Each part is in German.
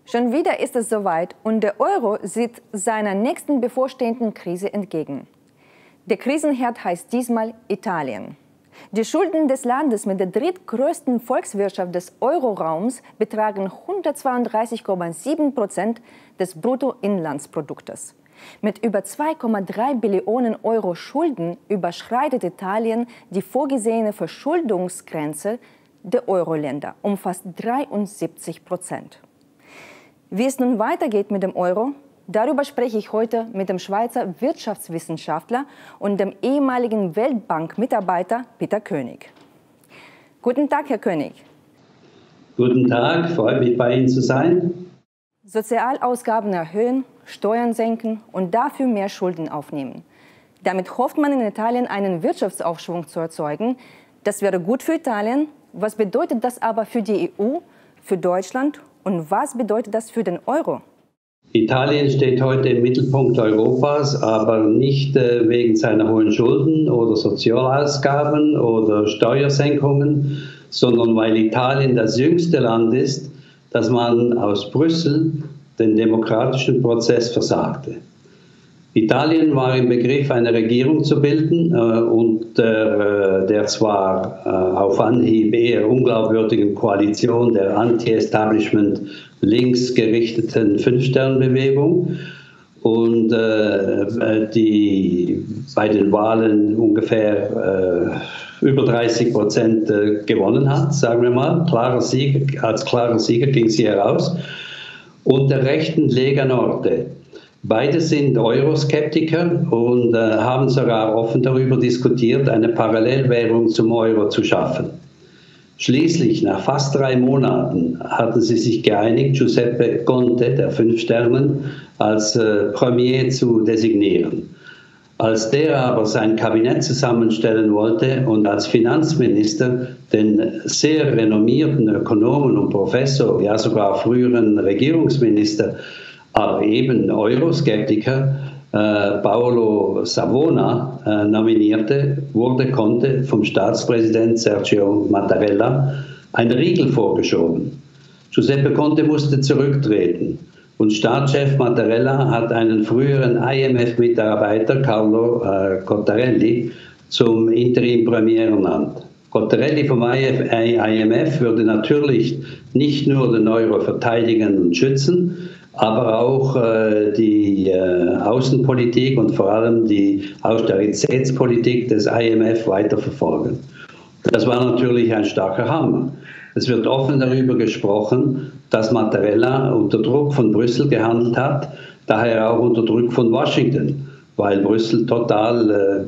Schon wieder ist es soweit und der Euro sieht seiner nächsten bevorstehenden Krise entgegen. Der Krisenherd heißt diesmal Italien. Die Schulden des Landes mit der drittgrößten Volkswirtschaft des Euroraums betragen 132,7% des Bruttoinlandsproduktes. Mit über 2,3 Billionen Euro Schulden überschreitet Italien die vorgesehene Verschuldungsgrenze der Euro-Länder um fast 73%. Wie es nun weitergeht mit dem Euro, darüber spreche ich heute mit dem Schweizer Wirtschaftswissenschaftler und dem ehemaligen Weltbank-Mitarbeiter Peter König. Guten Tag, Herr König. Guten Tag, freut mich, bei Ihnen zu sein. Sozialausgaben erhöhen, Steuern senken und dafür mehr Schulden aufnehmen. Damit hofft man in Italien einen Wirtschaftsaufschwung zu erzeugen. Das wäre gut für Italien. Was bedeutet das aber für die EU, für Deutschland und was bedeutet das für den Euro? Italien steht heute im Mittelpunkt Europas, aber nicht wegen seiner hohen Schulden oder Sozialausgaben oder Steuersenkungen, sondern weil Italien das jüngste Land ist, das man aus Brüssel den demokratischen Prozess versagte. Italien war im Begriff, eine Regierung zu bilden und der zwar auf Anhieb eher unglaubwürdigen Koalition der Anti-Establishment linksgerichteten Fünf-Stern-Bewegung und die bei den Wahlen ungefähr über 30% gewonnen hat, sagen wir mal. Als klarer Sieger ging sie heraus. Und der rechten Lega Nord. Beide sind Euroskeptiker und haben sogar offen darüber diskutiert, eine Parallelwährung zum Euro zu schaffen. Schließlich, nach fast 3 Monaten, hatten sie sich geeinigt, Giuseppe Conte, der Fünf Sternen, als Premier zu designieren. Als der aber sein Kabinett zusammenstellen wollte und als Finanzminister den sehr renommierten Ökonomen und Professor, ja sogar früheren Regierungsminister, aber eben Euroskeptiker Paolo Savona nominierte, wurde Conte vom Staatspräsident Sergio Mattarella ein Riegel vorgeschoben. Giuseppe Conte musste zurücktreten und Staatschef Mattarella hat einen früheren IMF-Mitarbeiter, Carlo Cottarelli, zum Interim-Premier ernannt. Cottarelli vom IMF würde natürlich nicht nur den Euro verteidigen und schützen, aber auch die Außenpolitik und vor allem die Austeritätspolitik des IMF weiterverfolgen. Das war natürlich ein starker Hammer. Es wird offen darüber gesprochen, dass Mattarella unter Druck von Brüssel gehandelt hat, daher auch unter Druck von Washington, weil Brüssel total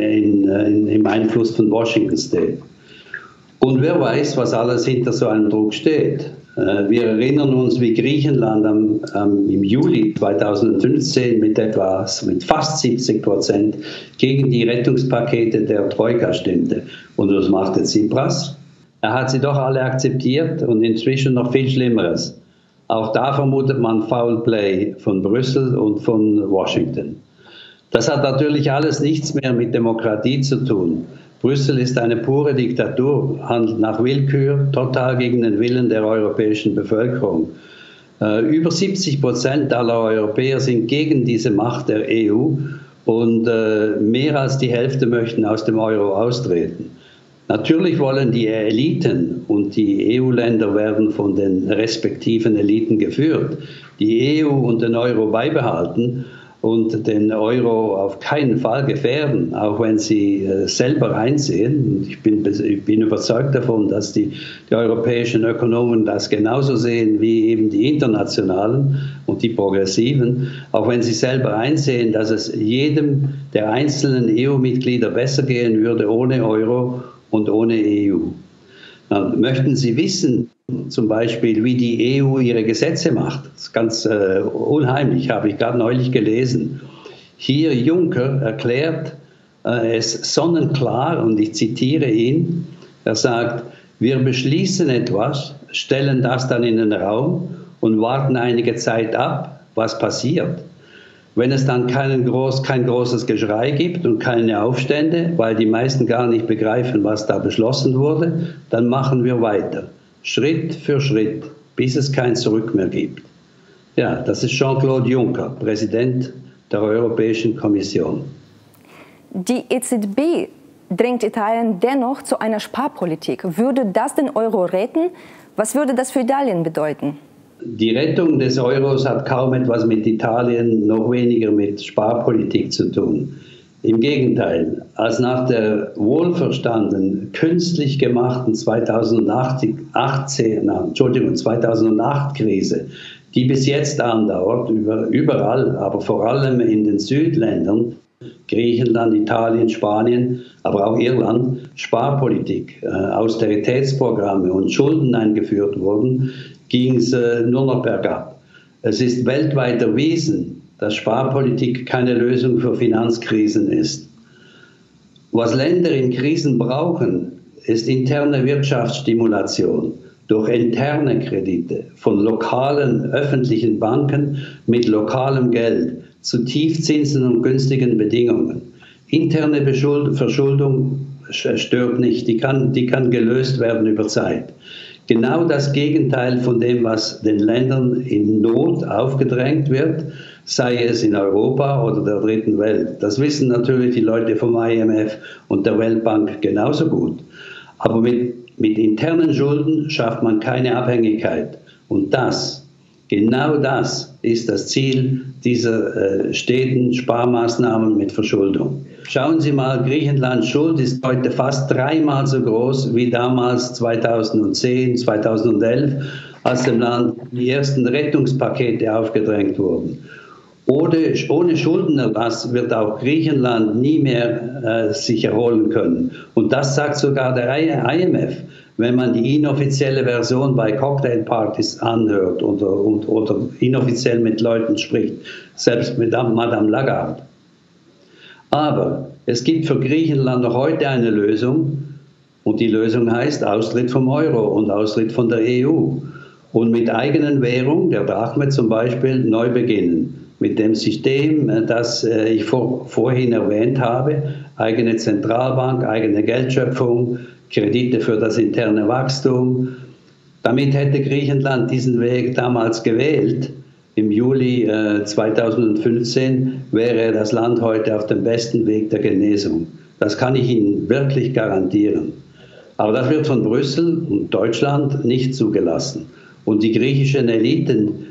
im Einfluss von Washington steht. Und wer weiß, was alles hinter so einem Druck steht. Wir erinnern uns, wie Griechenland im Juli 2015 mit fast 70% gegen die Rettungspakete der Troika stimmte. Und was machte Tsipras? Er hat sie doch alle akzeptiert und inzwischen noch viel Schlimmeres. Auch da vermutet man Foul Play von Brüssel und von Washington. Das hat natürlich alles nichts mehr mit Demokratie zu tun. Brüssel ist eine pure Diktatur, handelt nach Willkür, total gegen den Willen der europäischen Bevölkerung. Über 70% aller Europäer sind gegen diese Macht der EU und mehr als die Hälfte möchten aus dem Euro austreten. Natürlich wollen die Eliten und die EU-Länder werden von den respektiven Eliten geführt, die EU und den Euro beibehalten und den Euro auf keinen Fall gefährden, auch wenn sie selber einsehen. Ich bin überzeugt davon, dass die europäischen Ökonomen das genauso sehen wie eben die internationalen und die progressiven, auch wenn sie selber einsehen, dass es jedem der einzelnen EU-Mitglieder besser gehen würde ohne Euro und ohne EU. Dann möchten Sie wissen, zum Beispiel, wie die EU ihre Gesetze macht? Das ist ganz unheimlich, habe ich gerade neulich gelesen. Hier Juncker erklärt es sonnenklar, und ich zitiere ihn, er sagt, wir beschließen etwas, stellen das dann in den Raum und warten einige Zeit ab, was passiert. Wenn es dann kein großes Geschrei gibt und keine Aufstände, weil die meisten gar nicht begreifen, was da beschlossen wurde, dann machen wir weiter. Schritt für Schritt, bis es kein Zurück mehr gibt. Ja, das ist Jean-Claude Juncker, Präsident der Europäischen Kommission. Die EZB drängt Italien dennoch zu einer Sparpolitik. Würde das den Euro retten? Was würde das für Italien bedeuten? Die Rettung des Euros hat kaum etwas mit Italien, noch weniger mit Sparpolitik zu tun. Im Gegenteil, als nach der wohlverstanden künstlich gemachten 2008-Krise, die bis jetzt andauert, überall, aber vor allem in den Südländern, Griechenland, Italien, Spanien, aber auch Irland, Sparpolitik, Austeritätsprogramme und Schulden eingeführt wurden, ging es nur noch bergab. Es ist weltweit erwiesen, dass Sparpolitik keine Lösung für Finanzkrisen ist. Was Länder in Krisen brauchen, ist interne Wirtschaftsstimulation durch interne Kredite von lokalen öffentlichen Banken mit lokalem Geld zu Tiefzinsen und günstigen Bedingungen. Interne Verschuldung stört nicht, die kann gelöst werden über Zeit. Genau das Gegenteil von dem, was den Ländern in Not aufgedrängt wird, sei es in Europa oder der dritten Welt. Das wissen natürlich die Leute vom IMF und der Weltbank genauso gut. Aber mit internen Schulden schafft man keine Abhängigkeit. Und genau das ist das Ziel dieser steten Sparmaßnahmen mit Verschuldung. Schauen Sie mal, Griechenlands Schuld ist heute fast 3-mal so groß wie damals 2010, 2011, als dem Land die ersten Rettungspakete aufgedrängt wurden. Ohne Schuldenerlass wird auch Griechenland nie mehr sich erholen können. Und das sagt sogar der IMF, wenn man die inoffizielle Version bei Cocktailpartys anhört oder inoffiziell mit Leuten spricht, selbst mit Madame Lagarde. Aber es gibt für Griechenland noch heute eine Lösung und die Lösung heißt Austritt vom Euro und Austritt von der EU. Und mit eigenen Währung, der Drachme zum Beispiel, neu beginnen. Mit dem System, das ich vorhin erwähnt habe, eigene Zentralbank, eigene Geldschöpfung, Kredite für das interne Wachstum. Damit hätte Griechenland diesen Weg damals gewählt. Im Juli 2015 wäre das Land heute auf dem besten Weg der Genesung. Das kann ich Ihnen wirklich garantieren. Aber das wird von Brüssel und Deutschland nicht zugelassen. Und die griechischen Eliten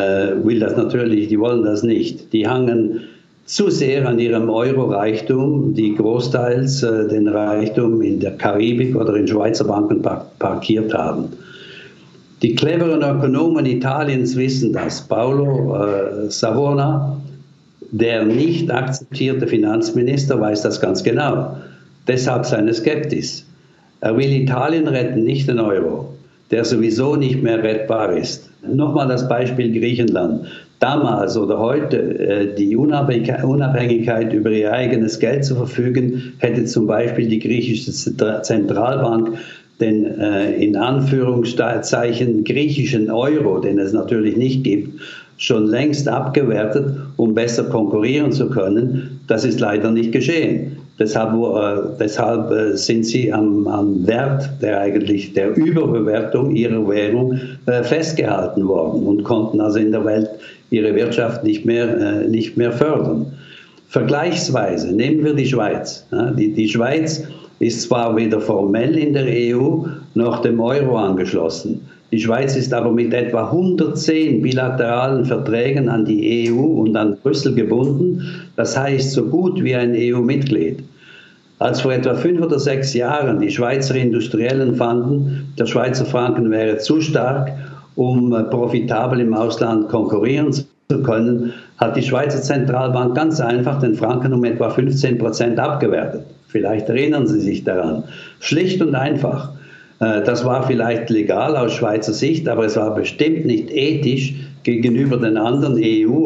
die wollen das nicht. Die hangen zu sehr an ihrem Euro-Reichtum, die großteils den Reichtum in der Karibik oder in Schweizer Banken parkiert haben. Die cleveren Ökonomen Italiens wissen das. Paolo Savona, der nicht akzeptierte Finanzminister, weiß das ganz genau. Deshalb seine Skepsis. Er will Italien retten, nicht den Euro, der sowieso nicht mehr rettbar ist. Nochmal das Beispiel Griechenland. Damals oder heute die Unabhängigkeit über ihr eigenes Geld zu verfügen, hätte zum Beispiel die griechische Zentralbank den in Anführungszeichen griechischen Euro, den es natürlich nicht gibt, schon längst abgewertet, um besser konkurrieren zu können. Das ist leider nicht geschehen. Deshalb sind sie am Wert der Überbewertung ihrer Währung festgehalten worden und konnten also in der Welt ihre Wirtschaft nicht mehr fördern. Vergleichsweise nehmen wir die Schweiz. Die Schweiz ist zwar weder formell in der EU noch dem Euro angeschlossen. Die Schweiz ist aber mit etwa 110 bilateralen Verträgen an die EU und an Brüssel gebunden, das heißt so gut wie ein EU-Mitglied. Als vor etwa 5 oder 6 Jahren die Schweizer Industriellen fanden, der Schweizer Franken wäre zu stark, um profitabel im Ausland konkurrieren zu können, hat die Schweizer Zentralbank ganz einfach den Franken um etwa 15% abgewertet. Vielleicht erinnern Sie sich daran. Schlicht und einfach. Das war vielleicht legal aus Schweizer Sicht, aber es war bestimmt nicht ethisch gegenüber den anderen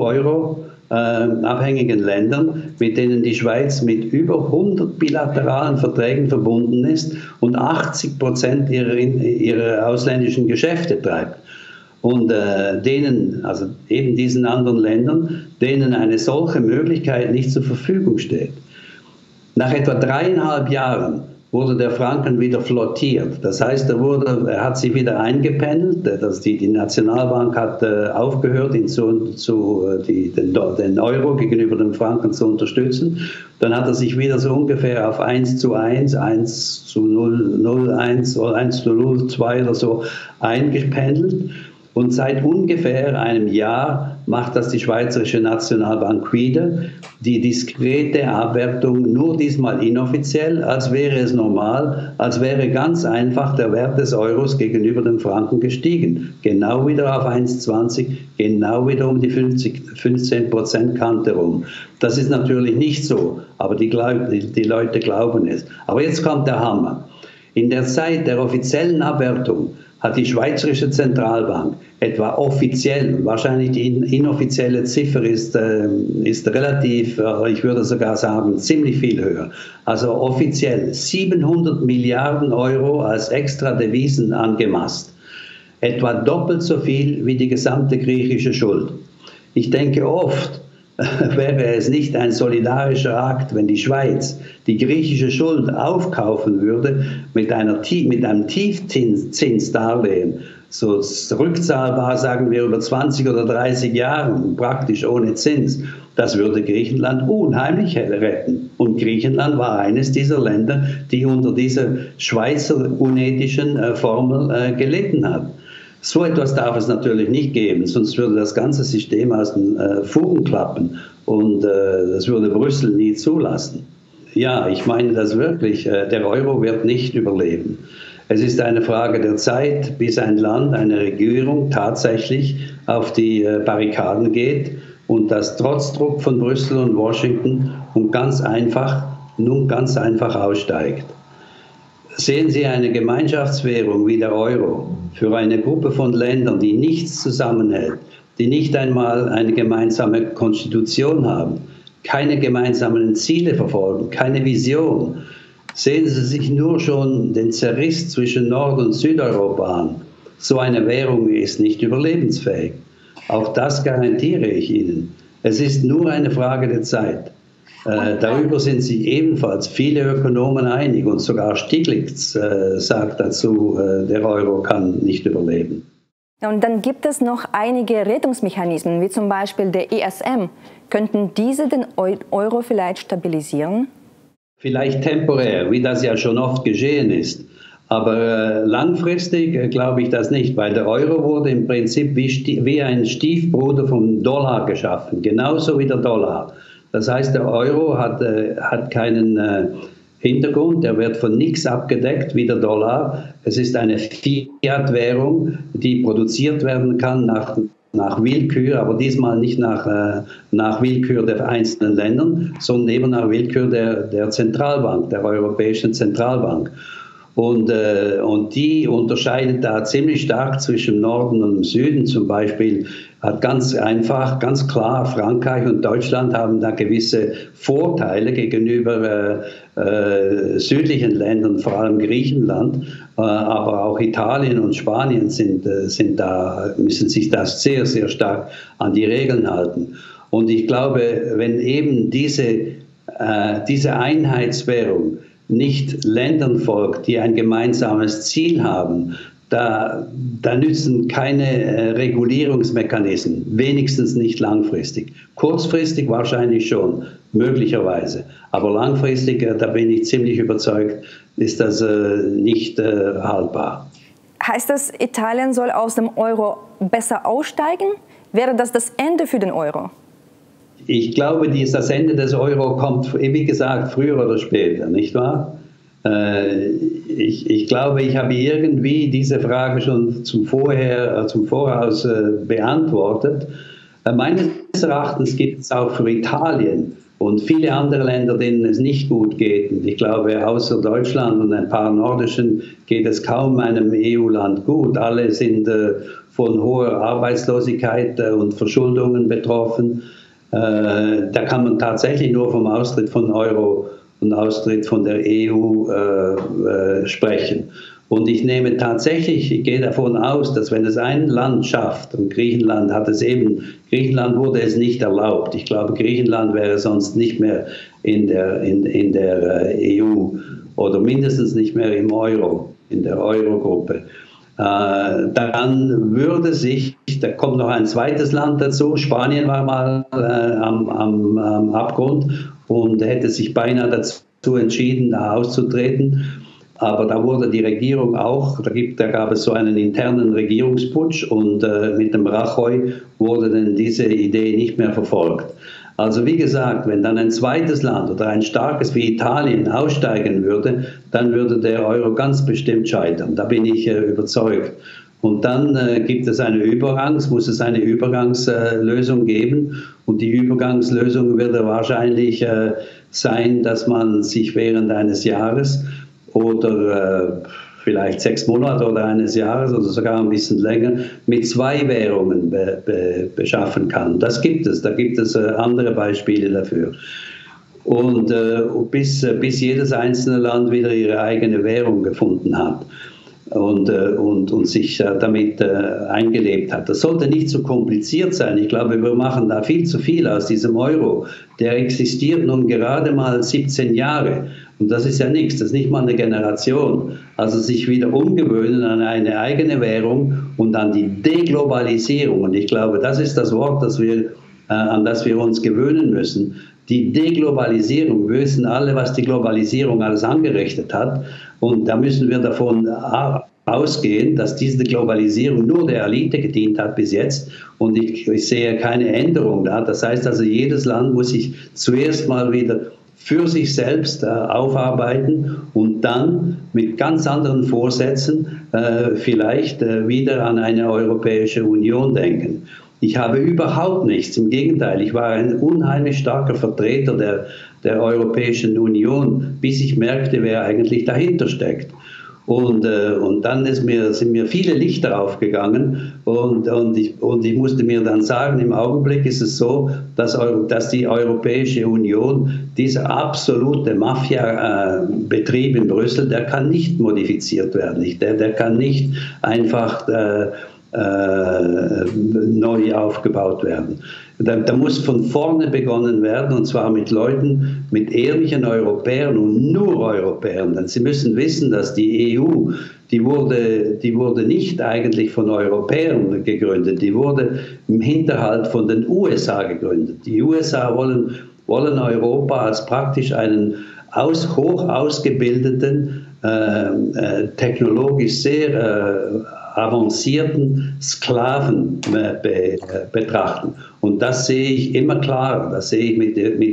EU-Euro-abhängigen Ländern, mit denen die Schweiz mit über 100 bilateralen Verträgen verbunden ist und 80% ihrer ausländischen Geschäfte treibt. Und also eben diesen anderen Ländern, denen eine solche Möglichkeit nicht zur Verfügung steht. Nach etwa 3,5 Jahren wurde der Franken wieder flottiert. Das heißt, er hat sich wieder eingependelt. Die Nationalbank hat aufgehört, den Euro gegenüber dem Franken zu unterstützen. Dann hat er sich wieder so ungefähr auf 1:1, 1:0,1 oder 1:0,2 oder so eingependelt. Und seit ungefähr einem Jahr macht das die Schweizerische Nationalbank wieder, die diskrete Abwertung, nur diesmal inoffiziell, als wäre es normal, als wäre ganz einfach der Wert des Euros gegenüber dem Franken gestiegen. Genau wieder auf 1,20, genau wieder um die 15% rum. Das ist natürlich nicht so, aber die Leute glauben es. Aber jetzt kommt der Hammer. In der Zeit der offiziellen Abwertung hat die Schweizerische Zentralbank etwa offiziell, wahrscheinlich die inoffizielle Ziffer ist relativ, ich würde sogar sagen, ziemlich viel höher. Also offiziell 700 Milliarden Euro als extra Devisen angemaßt. Etwa doppelt so viel wie die gesamte griechische Schuld. Ich denke oft, wäre es nicht ein solidarischer Akt, wenn die Schweiz die griechische Schuld aufkaufen würde mit einem Tiefzinsdarlehen, so rückzahlbar, sagen wir, über 20 oder 30 Jahren, praktisch ohne Zins. Das würde Griechenland unheimlich retten. Und Griechenland war eines dieser Länder, die unter dieser Schweizer unethischen Formel gelitten hat. So etwas darf es natürlich nicht geben, sonst würde das ganze System aus den Fugen klappen und das würde Brüssel nie zulassen. Ja, ich meine das wirklich, der Euro wird nicht überleben. Es ist eine Frage der Zeit, bis ein Land, eine Regierung tatsächlich auf die Barrikaden geht und das trotz Druck von Brüssel und Washington nun ganz einfach aussteigt. Sehen Sie eine Gemeinschaftswährung wie der Euro für eine Gruppe von Ländern, die nichts zusammenhält, die nicht einmal eine gemeinsame Konstitution haben, keine gemeinsamen Ziele verfolgen, keine Vision. Sehen Sie sich nur schon den Zerriss zwischen Nord- und Südeuropa an. So eine Währung ist nicht überlebensfähig. Auch das garantiere ich Ihnen. Es ist nur eine Frage der Zeit. Darüber sind sich ebenfalls viele Ökonomen einig und sogar Stiglitz sagt dazu, der Euro kann nicht überleben. Und dann gibt es noch einige Rettungsmechanismen, wie zum Beispiel der ESM. Könnten diese den Euro vielleicht stabilisieren? Vielleicht temporär, wie das ja schon oft geschehen ist. Aber langfristig glaube ich das nicht, weil der Euro wurde im Prinzip wie ein Stiefbruder vom Dollar geschaffen, genauso wie der Dollar. Das heißt, der Euro hat keinen Hintergrund, der wird von nichts abgedeckt wie der Dollar. Es ist eine Fiat-Währung, die produziert werden kann nach Willkür, aber diesmal nicht nach Willkür der einzelnen Länder, sondern eben nach Willkür der Zentralbank, der Europäischen Zentralbank. Und die unterscheidet da ziemlich stark zwischen Norden und Süden. Zum Beispiel hat ganz klar, Frankreich und Deutschland haben da gewisse Vorteile gegenüber südlichen Ländern, vor allem Griechenland, aber auch Italien und Spanien müssen sich da sehr, sehr stark an die Regeln halten. Und ich glaube, wenn eben diese Einheitswährung nicht Ländern folgt, die ein gemeinsames Ziel haben, da nützen keine Regulierungsmechanismen, wenigstens nicht langfristig. Kurzfristig wahrscheinlich schon, möglicherweise. Aber langfristig, da bin ich ziemlich überzeugt, ist das nicht haltbar. Heißt das, Italien soll aus dem Euro besser aussteigen? Wäre das das Ende für den Euro? Ich glaube, das Ende des Euro kommt, wie gesagt, früher oder später, nicht wahr? Ich glaube, ich habe irgendwie diese Frage schon zum Voraus beantwortet. Meines Erachtens gibt es auch für Italien und viele andere Länder, denen es nicht gut geht. Und ich glaube, außer Deutschland und ein paar nordischen geht es kaum einem EU-Land gut. Alle sind von hoher Arbeitslosigkeit und Verschuldungen betroffen. Da kann man tatsächlich nur vom Austritt von Euro und Austritt von der EU sprechen. Und ich nehme tatsächlich, ich gehe davon aus, dass wenn es ein Land schafft, und Griechenland wurde es nicht erlaubt. Ich glaube, Griechenland wäre sonst nicht mehr in der EU oder mindestens nicht mehr im Euro, in der Eurogruppe. Dann würde sich, da kommt noch ein zweites Land dazu, Spanien war mal am Abgrund und hätte sich beinahe dazu entschieden, da auszutreten. Aber da wurde die Regierung auch, da gab es so einen internen Regierungsputsch und mit dem Rajoy wurde dann diese Idee nicht mehr verfolgt. Also wie gesagt, wenn dann ein zweites Land oder ein starkes wie Italien aussteigen würde, dann würde der Euro ganz bestimmt scheitern. Da bin ich überzeugt. Und dann muss es eine Übergangslösung geben. Und die Übergangslösung würde wahrscheinlich sein, dass man sich während eines Jahres oder vielleicht 6 Monate oder eines Jahres oder sogar ein bisschen länger mit 2 Währungen beschaffen kann. Das gibt es. Da gibt es andere Beispiele dafür. Und bis jedes einzelne Land wieder ihre eigene Währung gefunden hat und sich damit eingelebt hat. Das sollte nicht so kompliziert sein. Ich glaube, wir machen da viel zu viel aus diesem Euro. Der existiert nun gerade mal 17 Jahre. Und das ist ja nichts, das ist nicht mal eine Generation. Also sich wieder umgewöhnen an eine eigene Währung und an die Deglobalisierung. Und ich glaube, das ist das Wort, an das wir uns gewöhnen müssen. Die Deglobalisierung. Wir wissen alle, was die Globalisierung alles angerichtet hat. Und da müssen wir davon ausgehen, dass diese Globalisierung nur der Elite gedient hat bis jetzt. Und ich sehe keine Änderung da. Das heißt also, jedes Land muss sich zuerst mal wieder für sich selbst aufarbeiten und dann mit ganz anderen Vorsätzen vielleicht wieder an eine Europäische Union denken. Ich habe überhaupt nichts, im Gegenteil, ich war ein unheimlich starker Vertreter der Europäischen Union, bis ich merkte, wer eigentlich dahinter steckt. Und dann sind mir viele Lichter aufgegangen und ich musste mir dann sagen, im Augenblick ist es so, dass die Europäische Union, dieser absolute Mafia-Betrieb in Brüssel, der kann nicht modifiziert werden. Der kann nicht einfach neu aufgebaut werden. Da muss von vorne begonnen werden, und zwar mit Leuten, mit ehrlichen Europäern und nur Europäern. Denn Sie müssen wissen, dass die EU, die wurde nicht eigentlich von Europäern gegründet, die wurde im Hinterhalt von den USA gegründet. Die USA wollen Europa als praktisch einen hoch ausgebildeten, technologisch sehr avancierten Sklaven betrachten. Und das sehe ich immer klarer. Das sehe ich mit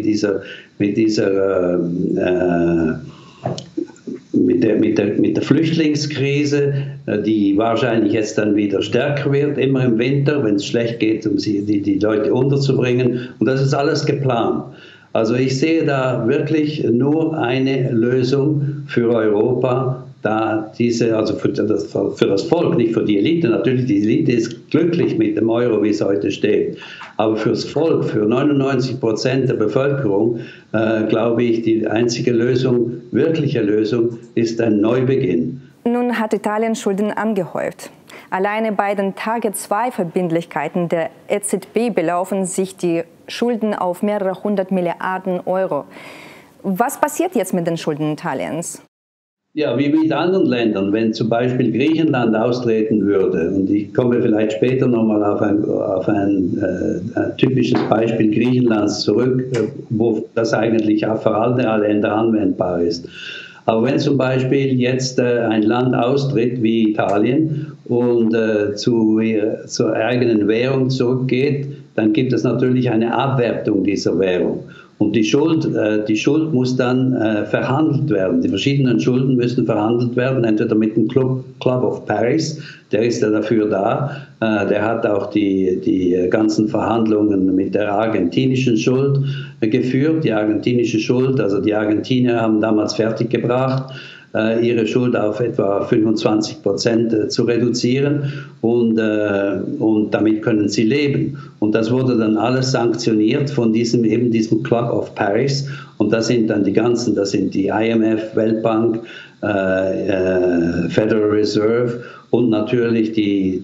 der Flüchtlingskrise, die wahrscheinlich jetzt dann wieder stärker wird, immer im Winter, wenn es schlecht geht, um die Leute unterzubringen. Und das ist alles geplant. Also ich sehe da wirklich nur eine Lösung für Europa, also für das Volk, nicht für die Elite. Natürlich, die Elite ist glücklich mit dem Euro, wie es heute steht. Aber fürs Volk, für 99% der Bevölkerung, glaube ich, die einzige Lösung, wirkliche Lösung, ist ein Neubeginn. Nun hat Italien Schulden angehäuft. Alleine bei den Target-2-Verbindlichkeiten der EZB belaufen sich die Schulden auf mehrere 100 Milliarden Euro. Was passiert jetzt mit den Schulden Italiens? Ja, wie mit anderen Ländern, wenn zum Beispiel Griechenland austreten würde, und ich komme vielleicht später nochmal auf ein typisches Beispiel Griechenlands zurück, wo das eigentlich auch für alle Länder anwendbar ist. Aber wenn zum Beispiel jetzt ein Land austritt wie Italien und zur eigenen Währung zurückgeht, dann gibt es natürlich eine Abwertung dieser Währung. Und die Schuld muss dann verhandelt werden. Die verschiedenen Schulden müssen verhandelt werden, entweder mit dem Club of Paris, der ist ja dafür da, der hat auch die ganzen Verhandlungen mit der argentinischen Schuld geführt. Die argentinische Schuld, also die Argentinier haben damals fertiggebracht, ihre Schuld auf etwa 25% zu reduzieren und damit können sie leben. Und das wurde dann alles sanktioniert von diesem Club of Paris, und das sind dann das sind die IMF, Weltbank, Federal Reserve und natürlich die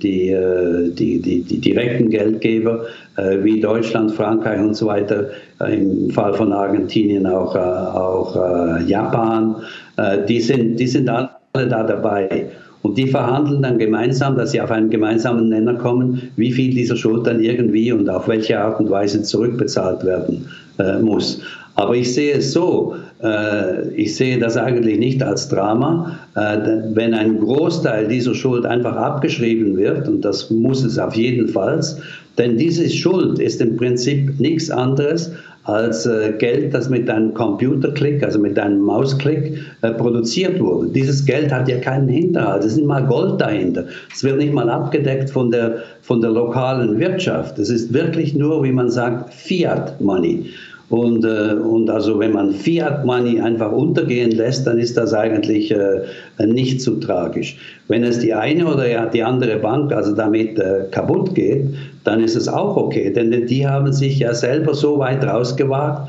direkten Geldgeber wie Deutschland, Frankreich und so weiter, im Fall von Argentinien auch Japan, die sind alle da dabei. Und die verhandeln dann gemeinsam, dass sie auf einen gemeinsamen Nenner kommen, wie viel dieser Schuld dann irgendwie und auf welche Art und Weise zurückbezahlt werden muss. Aber ich sehe es so, ich sehe das eigentlich nicht als Drama, wenn ein Großteil dieser Schuld einfach abgeschrieben wird, und das muss es auf jeden Fall, denn diese Schuld ist im Prinzip nichts anderes als Geld, das mit einem Computerklick, also mit einem Mausklick produziert wurde. Dieses Geld hat ja keinen Hinterhalt, es ist nicht mal Gold dahinter. Es wird nicht mal abgedeckt von der lokalen Wirtschaft. Es ist wirklich nur, wie man sagt, Fiat Money. Und also wenn man Fiat Money einfach untergehen lässt, dann ist das eigentlich nicht so tragisch. Wenn es die eine oder die andere Bank also damit kaputt geht, dann ist es auch okay, denn die haben sich ja selber so weit rausgewagt,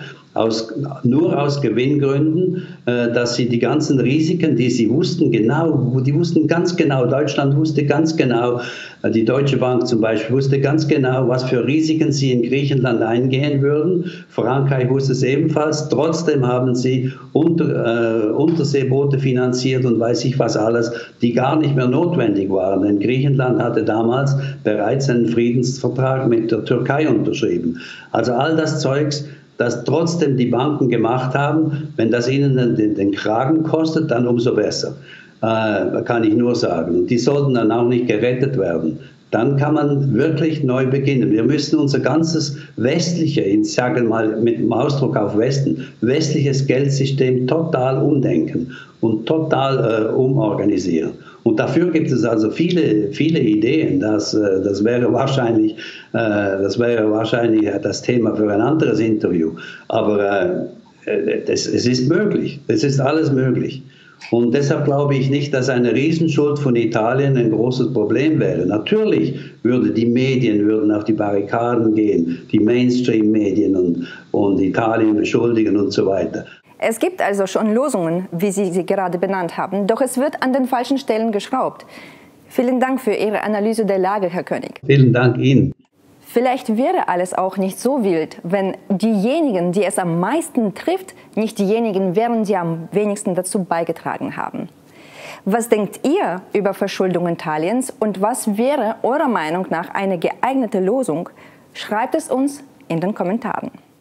nur aus Gewinngründen, dass sie die ganzen Risiken, die sie wussten, die wussten ganz genau, Deutschland wusste ganz genau, die Deutsche Bank zum Beispiel wusste ganz genau, was für Risiken sie in Griechenland eingehen würden. Frankreich wusste es ebenfalls. Trotzdem haben sie Unterseeboote finanziert und weiß ich was alles, die gar nicht mehr notwendig waren. Denn Griechenland hatte damals bereits einen Friedensvertrag mit der Türkei unterschrieben. Also all das Zeugs, das trotzdem die Banken gemacht haben, wenn das ihnen den Kragen kostet, dann umso besser, kann ich nur sagen. Und die sollten dann auch nicht gerettet werden. Dann kann man wirklich neu beginnen. Wir müssen unser ganzes ich sage mal mit dem Ausdruck auf Westen, westliches Geldsystem total umdenken und total umorganisieren. Und dafür gibt es also viele Ideen. Das wäre wahrscheinlich das Thema für ein anderes Interview. Aber es ist möglich. Es ist alles möglich. Und deshalb glaube ich nicht, dass eine Riesenschuld von Italien ein großes Problem wäre. Natürlich die Medien auf die Barrikaden gehen, die Mainstream-Medien und Italien beschuldigen und so weiter. Es gibt also schon Lösungen, wie Sie sie gerade benannt haben, doch es wird an den falschen Stellen geschraubt. Vielen Dank für Ihre Analyse der Lage, Herr König. Vielen Dank Ihnen. Vielleicht wäre alles auch nicht so wild, wenn diejenigen, die es am meisten trifft, nicht diejenigen wären, die am wenigsten dazu beigetragen haben. Was denkt ihr über Verschuldung Italiens und was wäre eurer Meinung nach eine geeignete Lösung? Schreibt es uns in den Kommentaren.